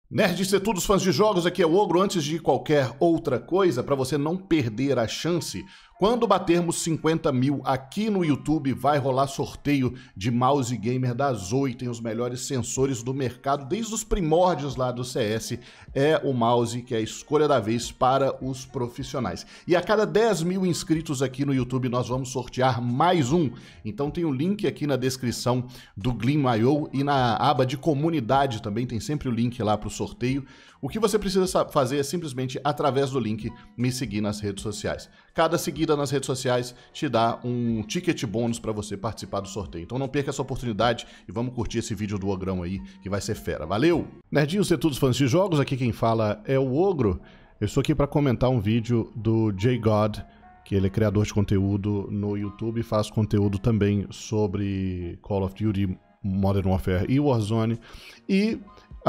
Nerds e todos fãs de jogos, aqui é o Ogro. Antes de qualquer outra coisa, para você não perder a chance, quando batermos 50 mil aqui no YouTube, vai rolar sorteio de mouse gamer da Zoe. Tem os melhores sensores do mercado, desde os primórdios lá do CS. É o mouse que é a escolha da vez para os profissionais. E a cada 10 mil inscritos aqui no YouTube, nós vamos sortear mais um. Então tem o link aqui na descrição do Gleam.io e na aba de comunidade também tem sempre o link lá para o sorteio. O que você precisa fazer é simplesmente, através do link, me seguir nas redes sociais. Cada seguida nas redes sociais te dá um ticket bônus para você participar do sorteio. Então não perca essa oportunidade e vamos curtir esse vídeo do Ogrão aí, que vai ser fera. Valeu! Nerdinhos e todos fãs de jogos, aqui quem fala é o Ogro. Eu estou aqui para comentar um vídeo do J-God, que ele é criador de conteúdo no YouTube e faz conteúdo também sobre Call of Duty, Modern Warfare e Warzone. E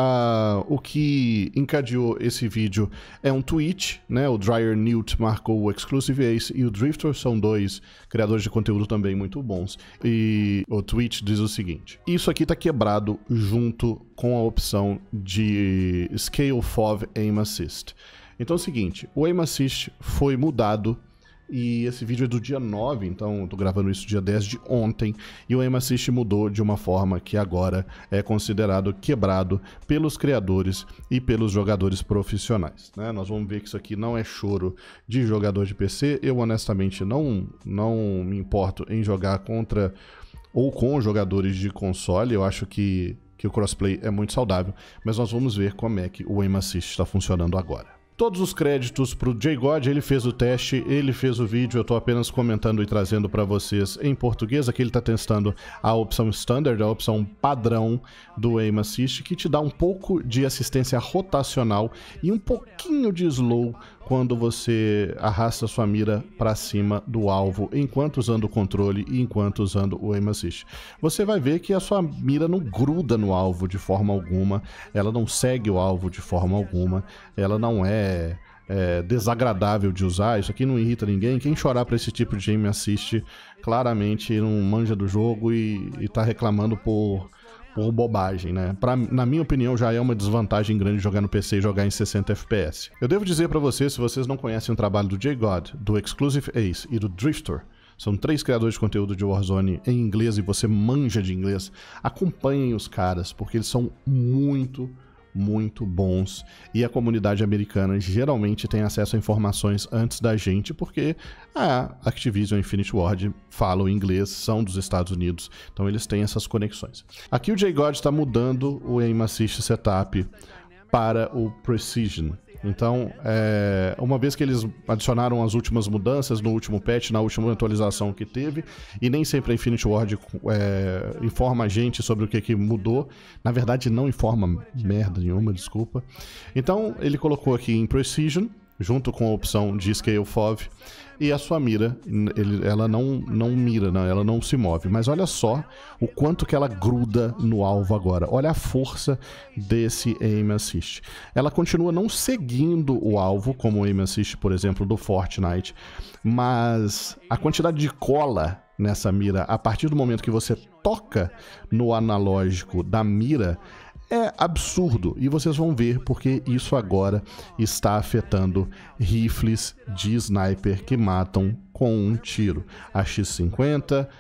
o que encadeou esse vídeo é um tweet, né? O Dryer Newt marcou o Exclusive Ace e o Drifter, são dois criadores de conteúdo também muito bons. E o tweet diz o seguinte: isso aqui tá quebrado junto com a opção de Scale FOV Aim Assist. Então é o seguinte, o Aim Assist foi mudado. E esse vídeo é do dia 9, então eu tô gravando isso dia 10 de ontem, e o Aim Assist mudou de uma forma que agora é considerado quebrado pelos criadores e pelos jogadores profissionais, né? Nós vamos ver que isso aqui não é choro de jogador de PC. Eu honestamente não me importo em jogar contra ou com jogadores de console. Eu acho que o crossplay é muito saudável, mas nós vamos ver como é que o Aim Assist está funcionando agora. Todos os créditos pro J-God, ele fez o teste, ele fez o vídeo, eu tô apenas comentando e trazendo para vocês em português. Aqui ele tá testando a opção Standard, a opção padrão do Aim Assist, que te dá um pouco de assistência rotacional e um pouquinho de slow quando você arrasta sua mira para cima do alvo, enquanto usando o controle e enquanto usando o Aim Assist. Você vai ver que a sua mira não gruda no alvo de forma alguma, ela não segue o alvo de forma alguma, ela não é desagradável de usar, isso aqui não irrita ninguém. Quem chorar para esse tipo de Aim Assist claramente não manja do jogo e tá reclamando por bobagem, né? Na minha opinião, já é uma desvantagem grande jogar no PC e jogar em 60 FPS. Eu devo dizer pra vocês, se vocês não conhecem o trabalho do J-God, do Exclusive Ace e do Drifter, são 3 criadores de conteúdo de Warzone em inglês e você manja de inglês, acompanhem os caras, porque eles são muito bons, e a comunidade americana geralmente tem acesso a informações antes da gente, porque a Activision e Infinity Ward falam inglês, são dos Estados Unidos, então eles têm essas conexões. Aqui o J-God está mudando o Aim Assist Setup para o Precision. Então, uma vez que eles adicionaram as últimas mudanças no último patch, na última atualização que teve, e nem sempre a Infinity Ward informa a gente sobre o que mudou, na verdade não informa merda nenhuma, desculpa. Então, ele colocou aqui em Precision, junto com a opção de Scale FOV, e a sua mira, ela não mira, não, ela não se move. Mas olha só o quanto que ela gruda no alvo agora. Olha a força desse Aim Assist. Ela continua não seguindo o alvo, como o Aim Assist, por exemplo, do Fortnite, mas a quantidade de cola nessa mira, a partir do momento que você toca no analógico da mira, é absurdo, e vocês vão ver porque isso agora está afetando rifles de sniper que matam com um tiro. A X50,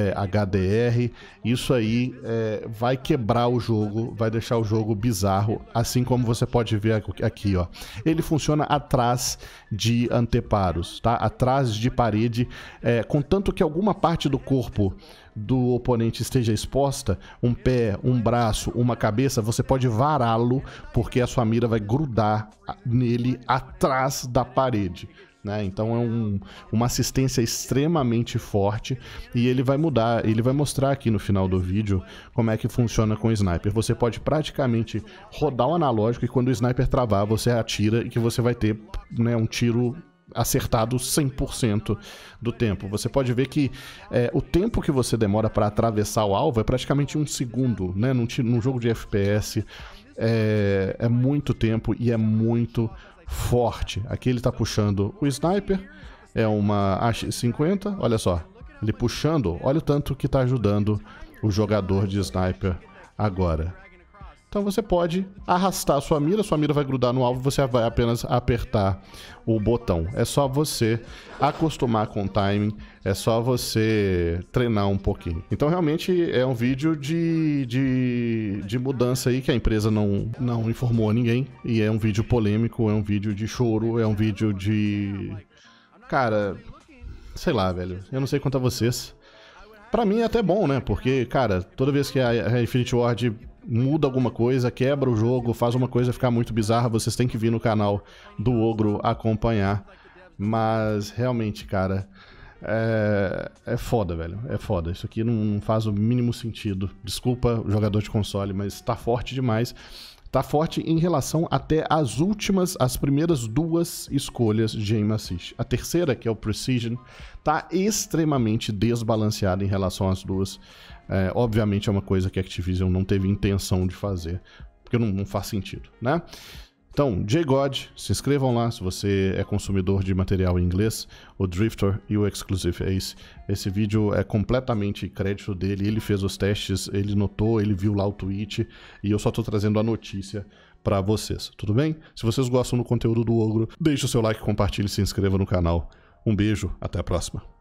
HDR, isso aí vai quebrar o jogo, vai deixar o jogo bizarro, assim como você pode ver aqui, ó. Ele funciona atrás de anteparos, tá? Atrás de parede, contanto que alguma parte do corpo do oponente esteja exposta, um pé, um braço, uma cabeça, você pode vará-lo, porque a sua mira vai grudar nele atrás da parede, né? Então é uma assistência extremamente forte, e ele vai mudar, ele vai mostrar aqui no final do vídeo como é que funciona com o sniper. Você pode praticamente rodar o analógico e quando o sniper travar, você atira e que você vai ter, né, um tiro acertado 100% do tempo. Você pode ver que o tempo que você demora para atravessar o alvo é praticamente 1 segundo, né? Num jogo de FPS é muito tempo e é muito forte. Aqui ele está puxando o sniper, é uma AX50, olha só, ele puxando, olha o tanto que está ajudando o jogador de sniper agora. Então você pode arrastar a sua mira vai grudar no alvo, você vai apenas apertar o botão. É só você acostumar com o timing, é só você treinar um pouquinho. Então realmente é um vídeo de mudança aí que a empresa não informou a ninguém. E é um vídeo polêmico, é um vídeo de choro, é um vídeo de... Cara, sei lá, velho. Eu não sei quanto a vocês. Pra mim é até bom, né? Porque, cara, toda vez que a Infinity Ward muda alguma coisa, quebra o jogo, faz uma coisa ficar muito bizarra, vocês têm que vir no canal do Ogro acompanhar. Mas, realmente, cara, é foda, velho. É foda. Isso aqui não faz o mínimo sentido. Desculpa, jogador de console, mas tá forte demais. Tá forte em relação até as primeiras duas escolhas de aim assist. A terceira, que é o Precision, tá extremamente desbalanceada em relação às duas. Obviamente é uma coisa que a Activision não teve intenção de fazer, porque não faz sentido, né? Então, JGod, se inscrevam lá se você é consumidor de material em inglês, o Drifter e o Exclusive Ace. Esse vídeo é completamente crédito dele, ele fez os testes, ele notou, ele viu lá o tweet e eu só tô trazendo a notícia pra vocês, tudo bem? Se vocês gostam do conteúdo do Ogro, deixe o seu like, compartilhe e se inscreva no canal. Um beijo, até a próxima.